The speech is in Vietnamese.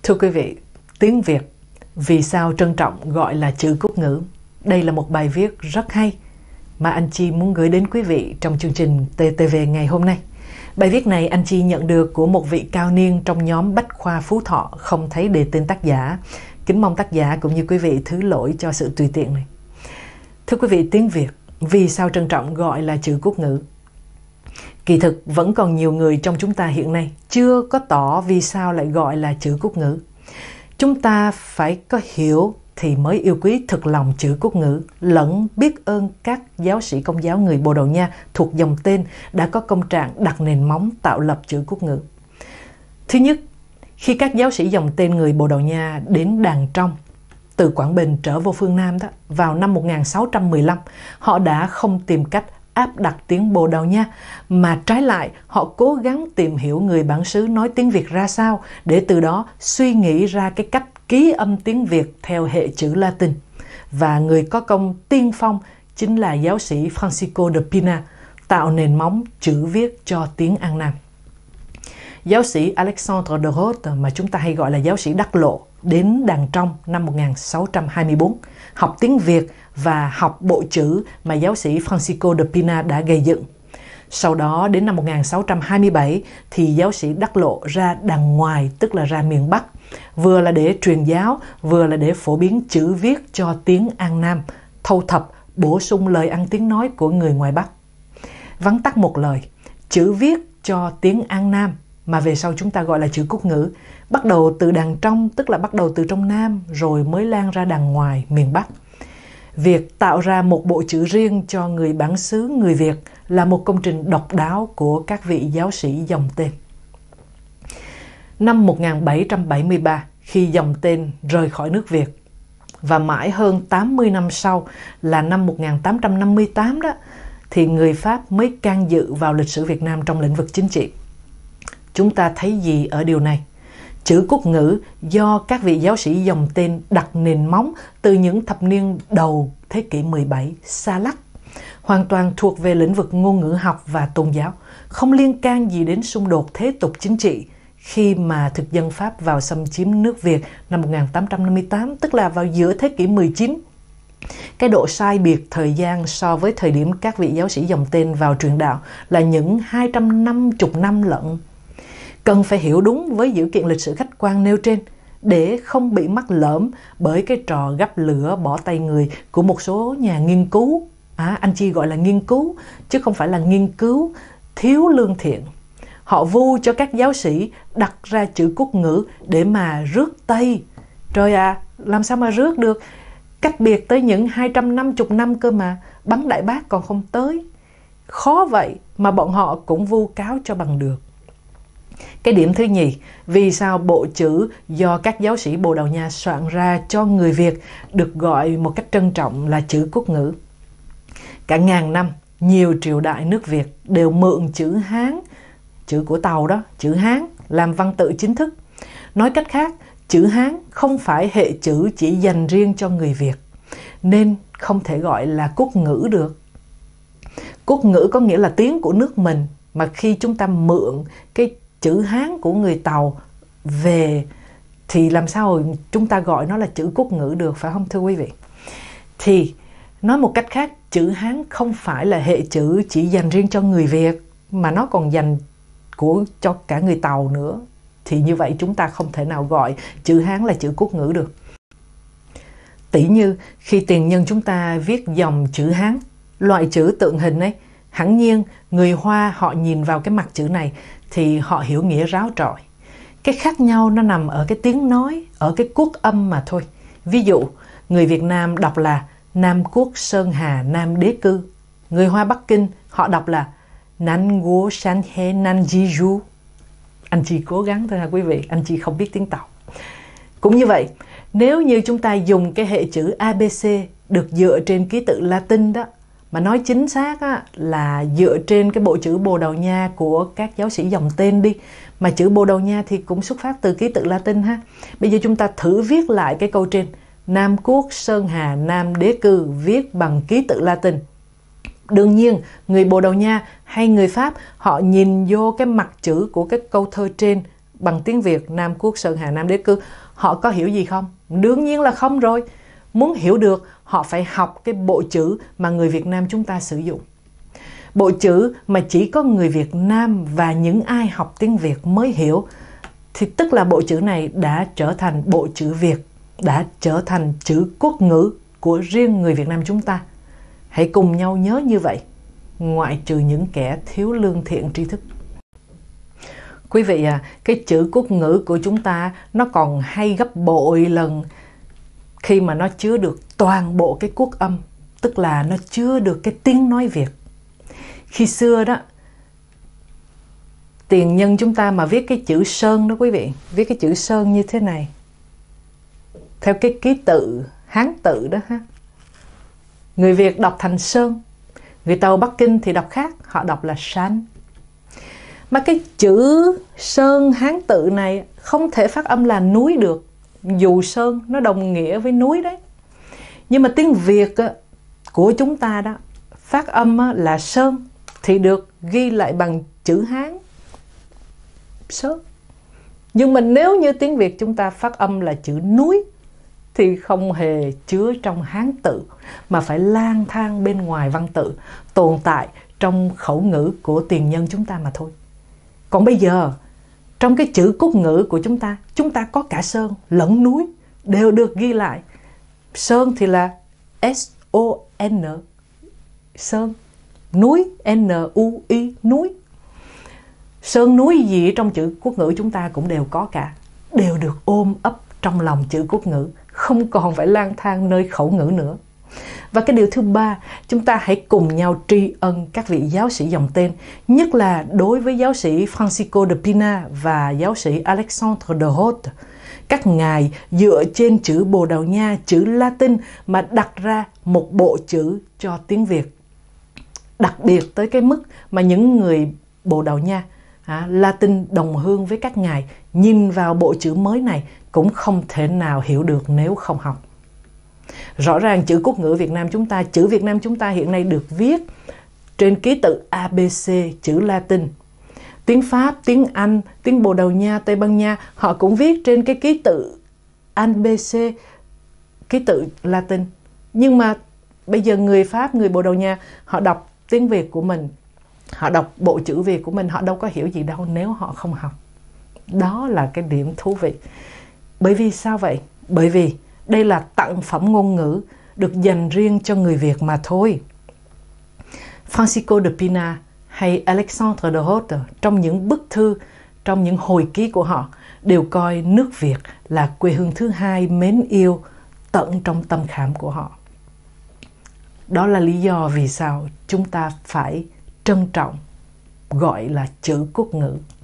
Thưa quý vị, tiếng Việt vì sao trân trọng gọi là chữ quốc ngữ? Đây là một bài viết rất hay mà anh Chi muốn gửi đến quý vị trong chương trình TTV ngày hôm nay. Bài viết này anh Chi nhận được của một vị cao niên trong nhóm Bách Khoa Phú Thọ, không thấy đề tên tác giả. Kính mong tác giả cũng như quý vị thứ lỗi cho sự tùy tiện này. Thưa quý vị, tiếng Việt vì sao trân trọng gọi là chữ quốc ngữ? Kỳ thực vẫn còn nhiều người trong chúng ta hiện nay chưa có tỏ vì sao lại gọi là chữ quốc ngữ. Chúng ta phải có hiểu thì mới yêu quý thực lòng chữ quốc ngữ, lẫn biết ơn các giáo sĩ Công giáo người Bồ Đào Nha thuộc dòng tên đã có công trạng đặt nền móng tạo lập chữ quốc ngữ. Thứ nhất, khi các giáo sĩ dòng tên người Bồ Đào Nha đến Đàng Trong, từ Quảng Bình trở vô phương Nam đó, vào năm 1615, họ đã không tìm cách áp đặt tiếng Bồ Đào Nha, mà trái lại họ cố gắng tìm hiểu người bản xứ nói tiếng Việt ra sao để từ đó suy nghĩ ra cái cách ký âm tiếng Việt theo hệ chữ Latin. Và người có công tiên phong chính là giáo sĩ Francisco de Pina, tạo nền móng chữ viết cho tiếng An Nam. Giáo sĩ Alexandre de Rhodes, mà chúng ta hay gọi là giáo sĩ Đắc Lộ, đến Đàng Trong năm 1624, học tiếng Việt và học bộ chữ mà giáo sĩ Francisco de Pina đã gây dựng. Sau đó đến năm 1627 thì giáo sĩ Đắc Lộ ra đàng ngoài, tức là ra miền Bắc, vừa là để truyền giáo, vừa là để phổ biến chữ viết cho tiếng An Nam, thâu thập, bổ sung lời ăn tiếng nói của người ngoài Bắc. Vắn tắt một lời, chữ viết cho tiếng An Nam mà về sau chúng ta gọi là chữ quốc ngữ, bắt đầu từ Đàng Trong, tức là bắt đầu từ trong Nam rồi mới lan ra đàng ngoài miền Bắc. Việc tạo ra một bộ chữ riêng cho người bản xứ người Việt là một công trình độc đáo của các vị giáo sĩ dòng tên. Năm 1773, khi dòng tên rời khỏi nước Việt, và mãi hơn 80 năm sau là năm 1858 đó, thì người Pháp mới can dự vào lịch sử Việt Nam trong lĩnh vực chính trị. Chúng ta thấy gì ở điều này? Chữ quốc ngữ do các vị giáo sĩ dòng tên đặt nền móng từ những thập niên đầu thế kỷ 17 xa lắc, hoàn toàn thuộc về lĩnh vực ngôn ngữ học và tôn giáo, không liên can gì đến xung đột thế tục chính trị khi mà thực dân Pháp vào xâm chiếm nước Việt năm 1858, tức là vào giữa thế kỷ 19. Cái độ sai biệt thời gian so với thời điểm các vị giáo sĩ dòng tên vào truyền đạo là những 250 năm lận. Cần phải hiểu đúng với dữ kiện lịch sử khách quan nêu trên để không bị mắc lỡm bởi cái trò gắp lửa bỏ tay người của một số nhà nghiên cứu. Anh Chi gọi là nghiên cứu, chứ không phải là nghiên cứu thiếu lương thiện. Họ vu cho các giáo sĩ đặt ra chữ quốc ngữ để mà rước Tây. Trời ạ, làm sao mà rước được? Cách biệt tới những 250 năm cơ mà, bắn Đại Bác còn không tới. Khó vậy mà bọn họ cũng vu cáo cho bằng được. Cái điểm thứ nhì, vì sao bộ chữ do các giáo sĩ Bồ Đào Nha soạn ra cho người Việt được gọi một cách trân trọng là chữ quốc ngữ? Cả ngàn năm, nhiều triều đại nước Việt đều mượn chữ Hán, chữ của Tàu đó, chữ Hán làm văn tự chính thức. Nói cách khác, chữ Hán không phải hệ chữ chỉ dành riêng cho người Việt, nên không thể gọi là quốc ngữ được. Quốc ngữ có nghĩa là tiếng của nước mình, mà khi chúng ta mượn cái chữ Hán của người Tàu về thì làm sao chúng ta gọi nó là chữ quốc ngữ được, phải không thưa quý vị? Thì nói một cách khác, chữ Hán không phải là hệ chữ chỉ dành riêng cho người Việt, mà nó còn dành cho cả người Tàu nữa. Thì như vậy chúng ta không thể nào gọi chữ Hán là chữ quốc ngữ được. Tỉ như khi tiền nhân chúng ta viết dòng chữ Hán, loại chữ tượng hình ấy, hẳn nhiên người Hoa họ nhìn vào cái mặt chữ này thì họ hiểu nghĩa ráo rọi. Cái khác nhau nó nằm ở cái tiếng nói, ở cái quốc âm mà thôi. Ví dụ, người Việt Nam đọc là Nam Quốc Sơn Hà Nam Đế Cư. Người Hoa Bắc Kinh họ đọc là Nan Guo Shan He Nan Ji Ju. Anh Chi cố gắng thôi ha quý vị, anh Chi không biết tiếng Tàu. Cũng như vậy, nếu như chúng ta dùng cái hệ chữ ABC được dựa trên ký tự Latin đó, mà nói chính xác á, là dựa trên cái bộ chữ Bồ Đào Nha của các giáo sĩ dòng tên đi, mà chữ Bồ Đào Nha thì cũng xuất phát từ ký tự Latin ha. Bây giờ chúng ta thử viết lại cái câu trên, Nam Quốc Sơn Hà Nam Đế Cư, viết bằng ký tự Latin. Đương nhiên, người Bồ Đào Nha hay người Pháp họ nhìn vô cái mặt chữ của cái câu thơ trên bằng tiếng Việt Nam Quốc Sơn Hà Nam Đế Cư, họ có hiểu gì không? Đương nhiên là không rồi. Muốn hiểu được, họ phải học cái bộ chữ mà người Việt Nam chúng ta sử dụng. Bộ chữ mà chỉ có người Việt Nam và những ai học tiếng Việt mới hiểu, thì tức là bộ chữ này đã trở thành bộ chữ Việt, đã trở thành chữ quốc ngữ của riêng người Việt Nam chúng ta. Hãy cùng nhau nhớ như vậy, ngoại trừ những kẻ thiếu lương thiện tri thức. Quý vị à, cái chữ quốc ngữ của chúng ta nó còn hay gấp bội lần khi mà nó chứa được toàn bộ cái quốc âm, tức là nó chứa được cái tiếng nói Việt. Khi xưa đó, tiền nhân chúng ta mà viết cái chữ Sơn đó quý vị, viết cái chữ Sơn như thế này, theo cái ký tự Hán tự đó ha. Người Việt đọc thành Sơn, người Tàu Bắc Kinh thì đọc khác, họ đọc là Sán. Mà cái chữ Sơn Hán tự này không thể phát âm là núi được, dù Sơn nó đồng nghĩa với núi đấy. Nhưng mà tiếng Việt của chúng ta đó, phát âm là Sơn thì được ghi lại bằng chữ Hán Sơn. Nhưng mà nếu như tiếng Việt chúng ta phát âm là chữ núi thì không hề chứa trong Hán tự, mà phải lang thang bên ngoài văn tự, tồn tại trong khẩu ngữ của tiền nhân chúng ta mà thôi. Còn bây giờ, trong cái chữ quốc ngữ của chúng ta có cả sơn lẫn núi đều được ghi lại. Sơn thì là S-O-N, sơn. Núi, N-U-I, núi. Sơn núi gì trong chữ quốc ngữ chúng ta cũng đều có cả, đều được ôm ấp trong lòng chữ quốc ngữ, không còn phải lang thang nơi khẩu ngữ nữa. Và cái điều thứ ba, chúng ta hãy cùng nhau tri ân các vị giáo sĩ dòng tên, nhất là đối với giáo sĩ Francisco de Pina và giáo sĩ Alexandre de Hoth. Các ngài dựa trên chữ Bồ Đào Nha, chữ Latin mà đặt ra một bộ chữ cho tiếng Việt. Đặc biệt tới cái mức mà những người Bồ Đào Nha, Latin đồng hương với các ngài, nhìn vào bộ chữ mới này cũng không thể nào hiểu được nếu không học. Rõ ràng chữ quốc ngữ Việt Nam chúng ta, chữ Việt Nam chúng ta hiện nay được viết trên ký tự ABC, chữ Latin. Tiếng Pháp, tiếng Anh, tiếng Bồ Đào Nha, Tây Ban Nha, họ cũng viết trên cái ký tự ABC, ký tự Latin. Nhưng mà bây giờ người Pháp, người Bồ Đào Nha, họ đọc tiếng Việt của mình, họ đọc bộ chữ Việt của mình, họ đâu có hiểu gì đâu nếu họ không học. Đó là cái điểm thú vị. Bởi vì sao vậy? Bởi vì đây là tặng phẩm ngôn ngữ được dành riêng cho người Việt mà thôi. Francisco de Pina hay Alexandre de Hoth trong những bức thư, trong những hồi ký của họ đều coi nước Việt là quê hương thứ hai mến yêu tận trong tâm khảm của họ. Đó là lý do vì sao chúng ta phải trân trọng gọi là chữ quốc ngữ.